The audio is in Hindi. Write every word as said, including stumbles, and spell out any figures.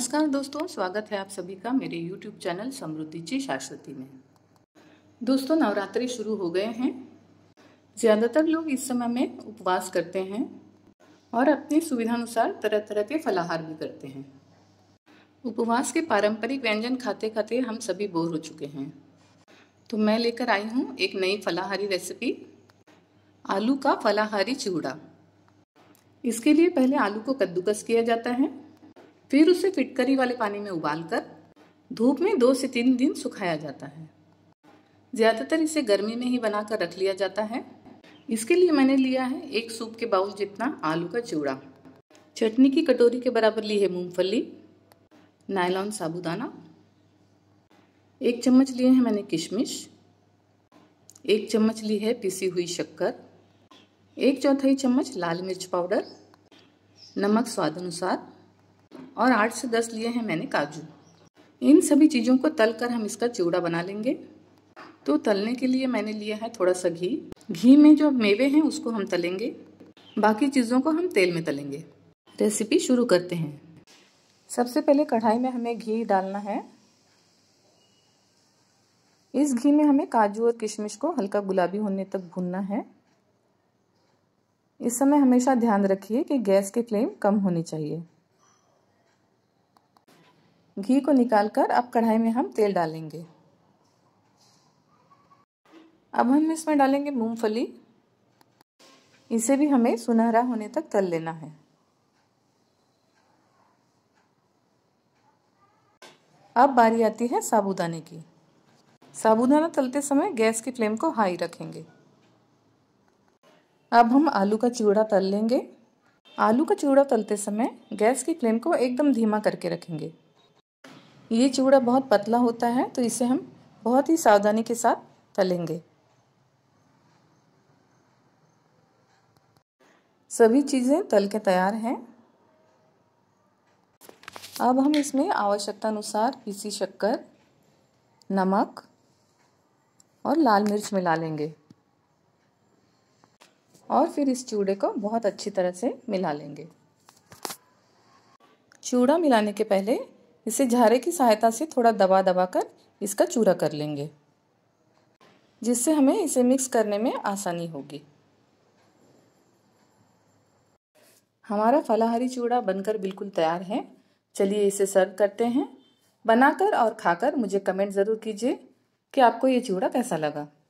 नमस्कार दोस्तों, स्वागत है आप सभी का मेरे YouTube चैनल समृद्धिची शाश्वती में। दोस्तों, नवरात्रि शुरू हो गए हैं। ज़्यादातर लोग इस समय में उपवास करते हैं और अपनी सुविधानुसार तरह तरह के फलाहार भी करते हैं। उपवास के पारंपरिक व्यंजन खाते खाते हम सभी बोर हो चुके हैं, तो मैं लेकर आई हूँ एक नई फलाहारी रेसिपी, आलू का फलाहारी चिवड़ा। इसके लिए पहले आलू को कद्दूकस किया जाता है, फिर उसे फिटकरी वाले पानी में उबालकर धूप में दो से तीन दिन सुखाया जाता है। ज़्यादातर इसे गर्मी में ही बनाकर रख लिया जाता है। इसके लिए मैंने लिया है एक सूप के बाउल जितना आलू का चिवड़ा। चटनी की कटोरी के बराबर ली है मूंगफली, नायलॉन साबूदाना, एक चम्मच लिए हैं मैंने किशमिश, एक चम्मच ली है पिसी हुई शक्कर, एक चौथाई चम्मच लाल मिर्च पाउडर, नमक स्वाद अनुसार और आठ से दस लिए हैं मैंने काजू। इन सभी चीज़ों को तलकर हम इसका चिवड़ा बना लेंगे। तो तलने के लिए मैंने लिया है थोड़ा सा घी। घी में जो मेवे हैं उसको हम तलेंगे, बाकी चीज़ों को हम तेल में तलेंगे। रेसिपी शुरू करते हैं। सबसे पहले कढ़ाई में हमें घी डालना है। इस घी में हमें काजू और किशमिश को हल्का गुलाबी होने तक भूनना है। इस समय हमेशा ध्यान रखिए कि गैस की फ्लेम कम होनी चाहिए। घी को निकालकर अब कढ़ाई में हम तेल डालेंगे। अब हम इसमें डालेंगे मूंगफली। इसे भी हमें सुनहरा होने तक तल लेना है। अब बारी आती है साबूदाने की। साबूदाना तलते समय गैस की फ्लेम को हाई रखेंगे। अब हम आलू का चिवड़ा तल लेंगे। आलू का चिवड़ा तलते समय गैस की फ्लेम को एकदम धीमा करके रखेंगे। ये चिवड़ा बहुत पतला होता है, तो इसे हम बहुत ही सावधानी के साथ तलेंगे। सभी चीज़ें तल के तैयार हैं। अब हम इसमें आवश्यकता अनुसार पिसी शक्कर, नमक और लाल मिर्च मिला लेंगे और फिर इस चिवड़े को बहुत अच्छी तरह से मिला लेंगे। चिवड़ा मिलाने के पहले इसे झारे की सहायता से थोड़ा दबा दबा कर इसका चूरा कर लेंगे, जिससे हमें इसे मिक्स करने में आसानी होगी। हमारा फलाहारी चिवड़ा बनकर बिल्कुल तैयार है। चलिए इसे सर्व करते हैं। बनाकर और खाकर मुझे कमेंट ज़रूर कीजिए कि आपको ये चिवड़ा कैसा लगा।